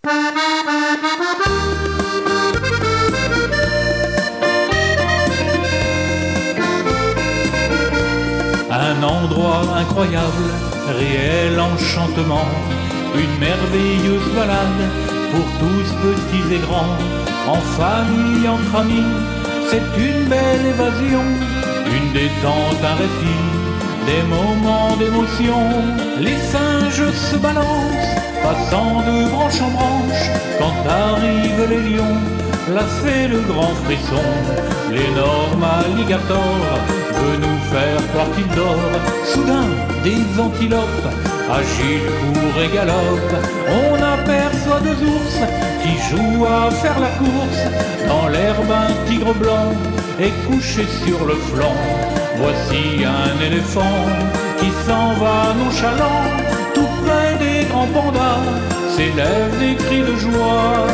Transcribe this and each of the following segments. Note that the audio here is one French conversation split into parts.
Un endroit incroyable, réel enchantement, une merveilleuse balade pour tous petits et grands, en famille, entre amis, c'est une belle évasion, une détente, un répit, des moments d'émotion. Les singes se balancent, passant de branche en branche, quand arrivent les lions, là c'est le grand frisson. L'énorme alligator veut nous faire croire qu'il dort. Soudain, des antilopes, agiles, courent et galopent. On aperçoit deux ours qui jouent à faire la course. Dans l'herbe, un tigre blanc est couché sur le flanc. Voici un éléphant qui s'en va nonchalant. Tout près des grands pandas s'élèvent des cris de joie.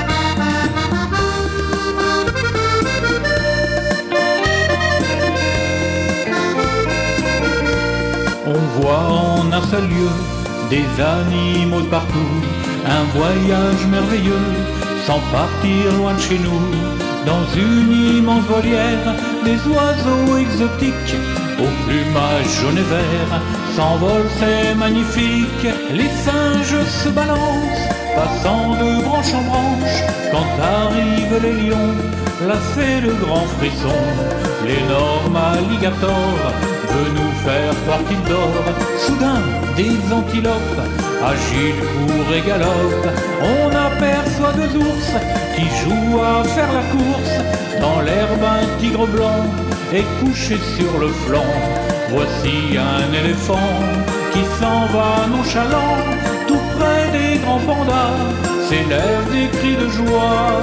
On voit en un seul lieu des animaux de partout, un voyage merveilleux, sans partir loin de chez nous. Dans une immense volière, des oiseaux exotiques, au plumage jaune et vert, s'envolent, c'est magnifique. Les singes se balancent, passant de branche en branche, quand arrivent les lions, là c'est le grand frisson. L'énorme alligator veut nous faire croire qu'il dort. Soudain, des antilopes, agiles, courent et galopent. On aperçoit deux ours qui jouent à faire la course. Dans l'herbe, un tigre blanc est couché sur le flanc. Voici un éléphant qui s'en va nonchalant. Tout près des grands pandas s'élèvent des cris de joie.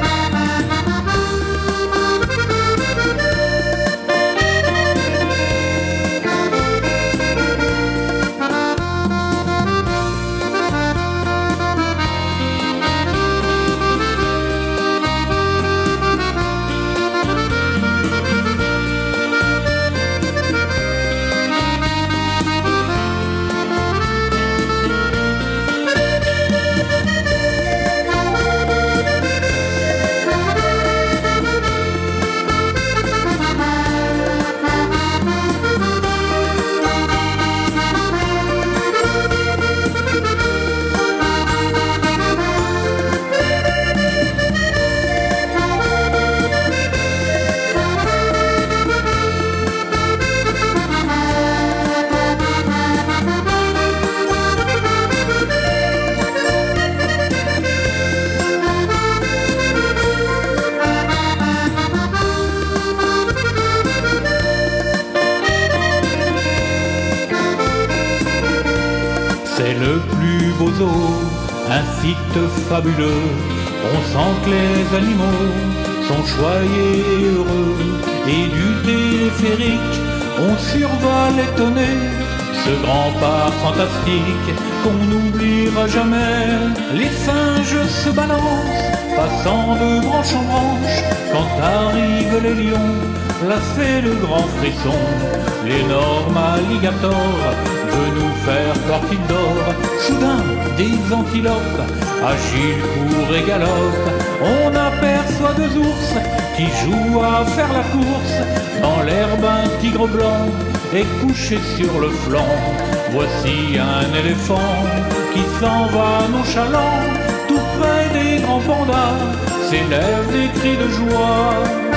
C'est le plus beau zoo, un site fabuleux. On sent que les animaux sont choyés et heureux. Et du téléphérique, on survole étonné ce grand parc fantastique qu'on n'oubliera jamais. Les singes se balancent, passant de branche en branche, quand arrivent les lions, là c'est le grand frisson. L'énorme alligator veut nous faire croire qu'il dort. Soudain, des antilopes, agiles, courent et galopent. On aperçoit deux ours qui jouent à faire la course. Dans l'herbe, un tigre blanc est couché sur le flanc. Voici un éléphant qui s'en va nonchalant. Tout près des grands pandas s'élèvent des cris de joie.